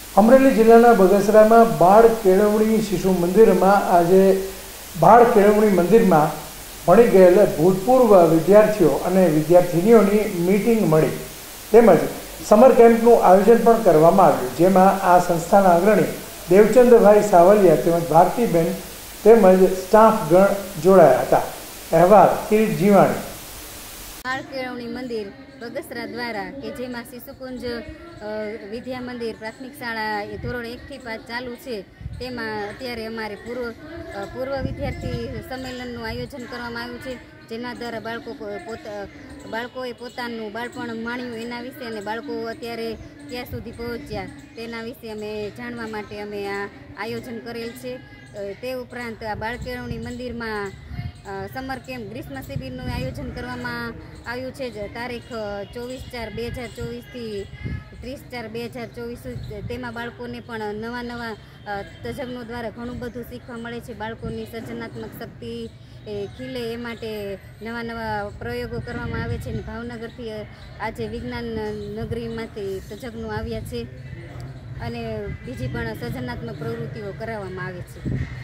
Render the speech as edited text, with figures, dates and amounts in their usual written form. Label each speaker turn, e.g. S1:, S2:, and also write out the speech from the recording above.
S1: અમરેલી જિલ્લાના બગસરામાં બાળ કેળવણી શિશુ મંદિરમાં આજે બાળ કેળવણી મંદિરમાં ભણી ગયેલ ભૂતપૂર્વ વિદ્યાર્થીઓ અને વિદ્યાર્થિનીઓની મીટિંગ મળી તેમજ સમર કેમ્પનું આયોજન પણ કરવામાં આવ્યું, જેમાં આ સંસ્થાના અગ્રણી દેવચંદભાઈ સાવલિયા તેમજ ભારતીબેન તેમજ સ્ટાફગણ જોડાયા હતા। અહેવાલ કિરીટ જીવાણી।
S2: બાળ કેળવણી મંદિર બગસરા દ્વારા કે જેમાં શિશુકુંજ વિદ્યા મંદિર પ્રાથમિક શાળા એ ધોરણ 1 થી 5 ચાલુ છે, તેમાં અત્યારે અમારે પૂર્વ વિદ્યાર્થી સંમેલનનું આયોજન કરવામાં આવ્યું છે, જેના દ્વારા બાળકોએ પોતાનું બાળપણ માણ્યું એના વિશે અને બાળકો અત્યારે ક્યાં સુધી પહોંચ્યા તેના વિશે અમે જાણવા માટે અમે આ આયોજન કરેલ છે। તે ઉપરાંત આ બાળ કેળવણી મંદિરમાં સમર કેમ્પ ગ્રીષ્મ શિબિરનું આયોજન કરવામાં આવ્યું છે। તારીખ 24/4/2024 થી 30/4/2024 તેમાં બાળકોને પણ નવા તજજ્ઞો દ્વારા ઘણું બધું શીખવા મળે છે। બાળકોની સર્જનાત્મક શક્તિ ખીલે એ માટે નવા પ્રયોગો કરવામાં આવે છે। ભાવનગરથી આજે વિજ્ઞાન નગરીમાંથી તજજ્ઞો આવ્યા છે અને બીજી પણ સર્જનાત્મક પ્રવૃત્તિઓ કરાવવામાં આવે છે।